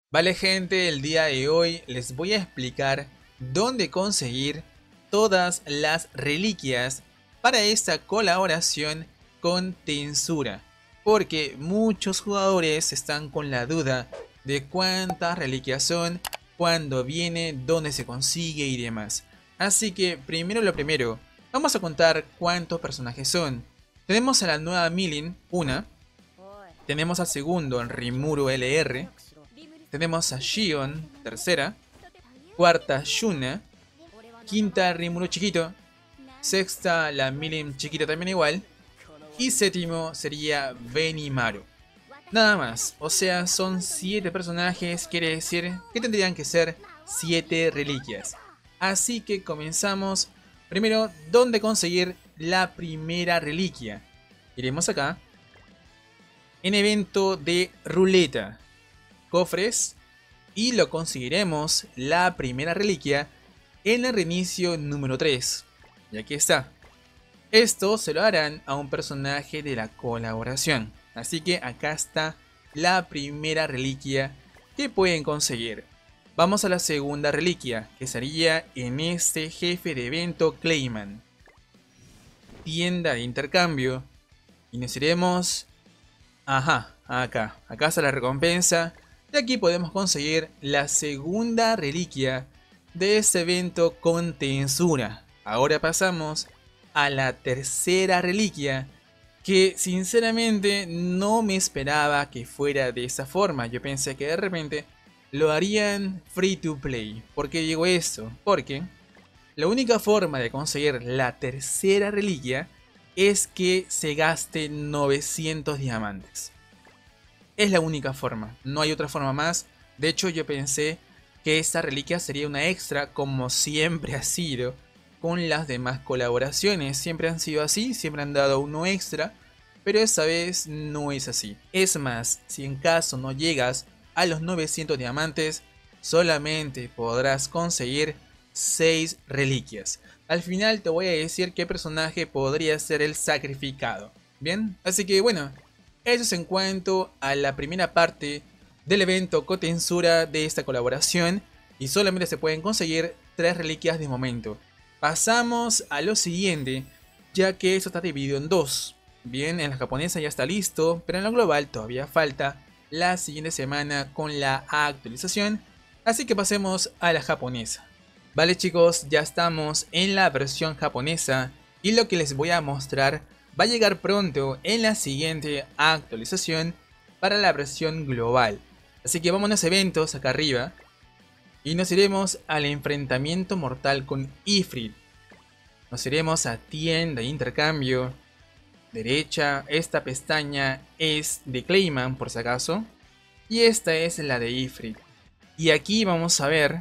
Vale gente, el día de hoy les voy a explicar dónde conseguir todas las reliquias para esta colaboración con Tensura. Porque muchos jugadores están con la duda de cuántas reliquias son, cuándo viene, dónde se consigue y demás. Así que primero lo primero, vamos a contar cuántos personajes son. Tenemos a la nueva Milin, una. Tenemos al segundo, Rimuru LR. Tenemos a Shion, tercera. Cuarta, Yuna. Quinta, Rimuru chiquito. Sexta, la Milin chiquita también igual. Y séptimo sería Benimaru. Nada más, o sea, son 7 personajes, quiere decir que tendrían que ser 7 reliquias. Así que comenzamos. Primero, ¿dónde conseguir la primera reliquia? Iremos acá. En evento de ruleta. Cofres. Y lo conseguiremos la primera reliquia en el reinicio número 3. Y aquí está. Esto se lo harán a un personaje de la colaboración. Así que acá está la primera reliquia que pueden conseguir. Vamos a la segunda reliquia, que sería en este jefe de evento Clayman. Tienda de intercambio. Y nos iremos... Ajá, acá. Acá está la recompensa. Y aquí podemos conseguir la segunda reliquia de este evento con Tensura. Ahora pasamos a la tercera reliquia, que sinceramente no me esperaba que fuera de esa forma. Yo pensé que de repente lo harían free to play. ¿Por qué digo esto? Porque la única forma de conseguir la tercera reliquia es que se gaste 900 diamantes. Es la única forma, no hay otra forma más. De hecho, yo pensé que esta reliquia sería una extra, como siempre ha sido con las demás colaboraciones. Siempre han sido así, siempre han dado uno extra, pero esta vez no es así. Es más, si en caso no llegas a los 900 diamantes, solamente podrás conseguir 6 reliquias. Al final te voy a decir qué personaje podría ser el sacrificado. Bien, así que bueno, eso es en cuanto a la primera parte del evento con Tensura de esta colaboración. Y solamente se pueden conseguir 3 reliquias de momento. Pasamos a lo siguiente, ya que esto está dividido en dos. Bien, en la japonesa ya está listo, pero en la global todavía falta la siguiente semana con la actualización. Así que pasemos a la japonesa. Vale chicos, ya estamos en la versión japonesa y lo que les voy a mostrar va a llegar pronto en la siguiente actualización para la versión global. Así que vámonos a eventos acá arriba. Y nos iremos al enfrentamiento mortal con Ifrit. Nos iremos a tienda de intercambio. Derecha, esta pestaña es de Clayman por si acaso. Y esta es la de Ifrit. Y aquí vamos a ver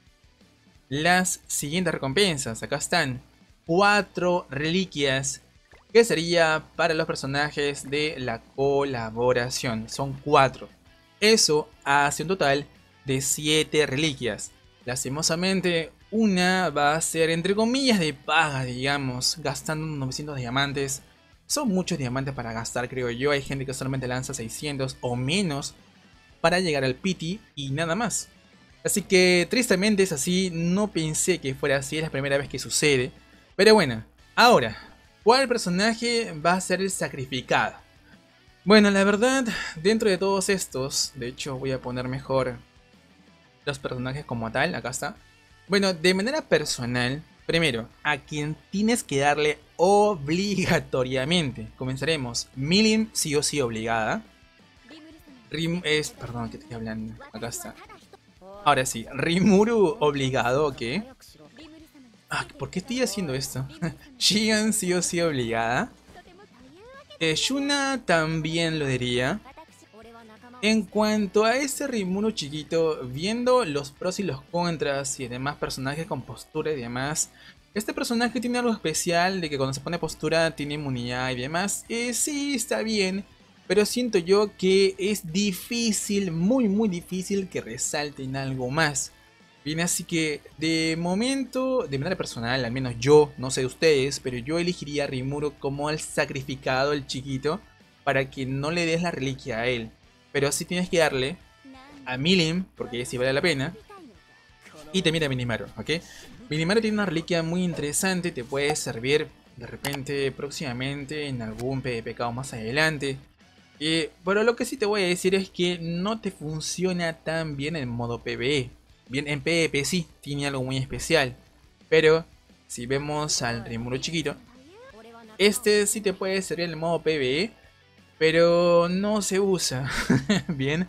las siguientes recompensas. Acá están 4 reliquias que sería para los personajes de la colaboración. Son 4. Eso hace un total de 7 reliquias. Lastimosamente, una va a ser entre comillas de paga, digamos, gastando 900 diamantes. Son muchos diamantes para gastar, creo yo. Hay gente que solamente lanza 600 o menos para llegar al pity y nada más. Así que tristemente es así, no pensé que fuera así, es la primera vez que sucede. Pero bueno, ahora, ¿cuál personaje va a ser el sacrificado? Bueno, la verdad, dentro de todos estos, de hecho voy a poner mejor los personajes como tal, acá está. Bueno, de manera personal, primero, a quien tienes que darle obligatoriamente. Comenzaremos, Milin sí o sí obligada. Perdón, que estoy hablando, acá está. Ahora sí, Rimuru obligado, ¿ok? ¿Por qué estoy haciendo esto? Shion sí o sí obligada. Yuna también lo diría. En cuanto a este Rimuru chiquito, viendo los pros y los contras y demás personajes con postura y demás, este personaje tiene algo especial de que cuando se pone postura tiene inmunidad y demás. Sí, está bien, pero siento yo que es difícil, muy difícil que resalten algo más. Bien, así que de momento, de manera personal, al menos yo, no sé de ustedes, pero yo elegiría a Rimuru como el sacrificado, el chiquito, para que no le des la reliquia a él. Pero sí tienes que darle a Milim, porque sí vale la pena. Y también a Minimaru, ¿ok? Minimaru tiene una reliquia muy interesante, te puede servir de repente próximamente en algún PvP más adelante. Pero lo que sí te voy a decir es que no te funciona tan bien en modo PvE. Bien, en PvP sí, tiene algo muy especial. Pero si vemos al Rimuru chiquito, este sí te puede servir en el modo PvE, pero no se usa. Bien,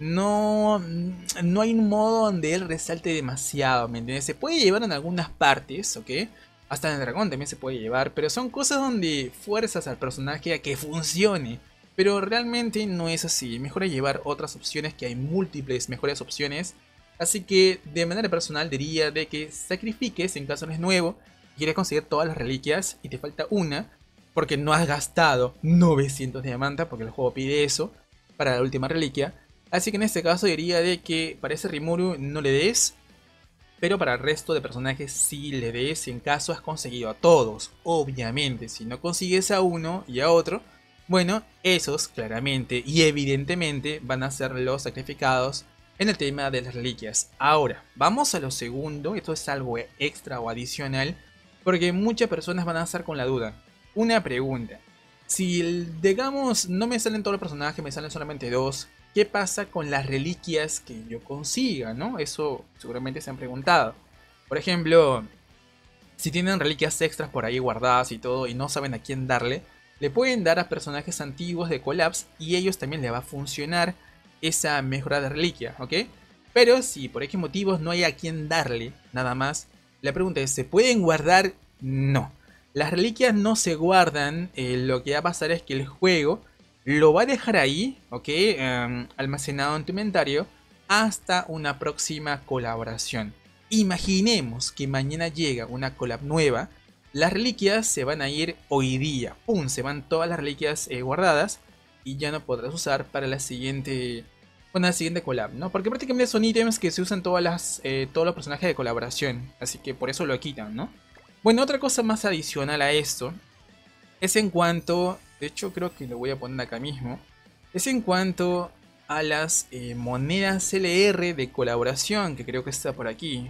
no hay un modo donde él resalte demasiado, ¿me entiendes? Se puede llevar en algunas partes, ¿ok? Hasta en el dragón también se puede llevar, pero son cosas donde fuerzas al personaje a que funcione. Pero realmente no es así, mejor llevar otras opciones, que hay múltiples mejores opciones. Así que de manera personal diría de que sacrifiques en caso no es nuevo, quieres conseguir todas las reliquias y te falta una, porque no has gastado 900 diamantes, porque el juego pide eso para la última reliquia. Así que en este caso diría de que para ese Rimuru no le des, pero para el resto de personajes sí le des en caso has conseguido a todos. Obviamente, si no consigues a uno y a otro, bueno, esos claramente y evidentemente van a ser los sacrificados en el tema de las reliquias. Ahora, vamos a lo segundo, esto es algo extra o adicional, porque muchas personas van a estar con la duda. Una pregunta, si digamos no me salen todos los personajes, me salen solamente dos, ¿qué pasa con las reliquias que yo consiga, no? Eso seguramente se han preguntado. Por ejemplo, si tienen reliquias extras por ahí guardadas y todo y no saben a quién darle, le pueden dar a personajes antiguos de Collapse y ellos también le va a funcionar esa mejora de reliquia, ¿ok? Pero si por X motivos no hay a quién darle, nada más, la pregunta es, ¿se pueden guardar? No. Las reliquias no se guardan, lo que va a pasar es que el juego lo va a dejar ahí, ¿ok? Almacenado en tu inventario hasta una próxima colaboración. Imaginemos que mañana llega una collab nueva, las reliquias se van a ir hoy día, ¡pum! Se van todas las reliquias guardadas y ya no podrás usar para la siguiente, bueno, la siguiente collab, ¿no? Porque prácticamente son ítems que se usan todos los personajes de colaboración, así que por eso lo quitan, ¿no? Bueno, otra cosa más adicional a esto es en cuanto, de hecho creo que lo voy a poner acá mismo, es en cuanto a las monedas LR de colaboración, que creo que está por aquí.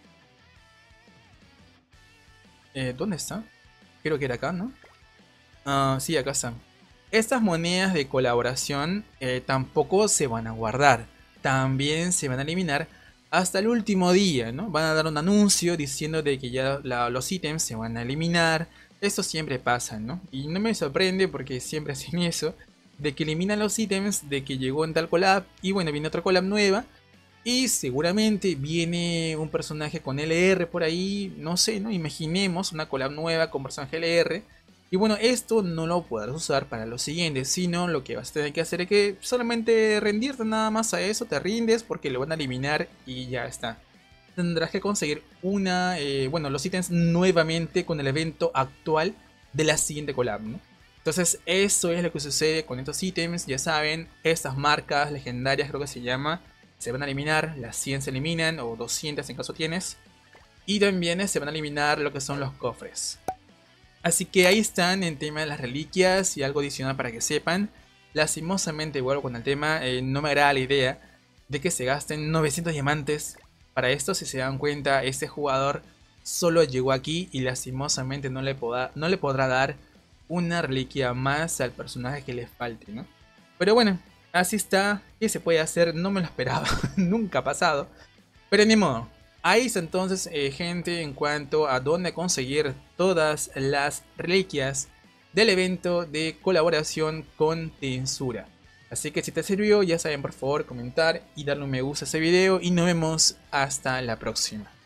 ¿Dónde está? Creo que era acá, ¿no? Sí, acá están. Estas monedas de colaboración tampoco se van a guardar. También se van a eliminar hasta el último día, ¿no? Van a dar un anuncio diciendo de que ya los ítems se van a eliminar. Esto siempre pasa, ¿no? Y no me sorprende porque siempre hacen eso. De que eliminan los ítems, de que llegó en tal collab y bueno, viene otra collab nueva. Y seguramente viene un personaje con LR por ahí, no sé, ¿no? Imaginemos una collab nueva con personaje LR. Y bueno, esto no lo podrás usar para lo siguiente, sino lo que vas a tener que hacer es que solamente rendirte nada más a eso, te rindes porque lo van a eliminar y ya está. Tendrás que conseguir bueno, los ítems nuevamente con el evento actual de la siguiente collab, ¿no? Entonces eso es lo que sucede con estos ítems, ya saben, estas marcas legendarias creo que se llama, se van a eliminar, las 100 se eliminan o 200 en caso tienes. Y también se van a eliminar lo que son los cofres. Así que ahí están en tema de las reliquias y algo adicional para que sepan. Lastimosamente, vuelvo con el tema, no me agrada la idea de que se gasten 900 diamantes para esto. Si se dan cuenta, este jugador solo llegó aquí y lastimosamente no le podrá dar una reliquia más al personaje que le falte, ¿no? Pero bueno, así está. ¿Qué se puede hacer? No me lo esperaba. Nunca ha pasado. Pero ni modo. Ahí está entonces, gente, en cuanto a dónde conseguir todas las reliquias del evento de colaboración con Tensura. Así que si te sirvió, ya saben, por favor comentar y darle un me gusta a este video y nos vemos hasta la próxima.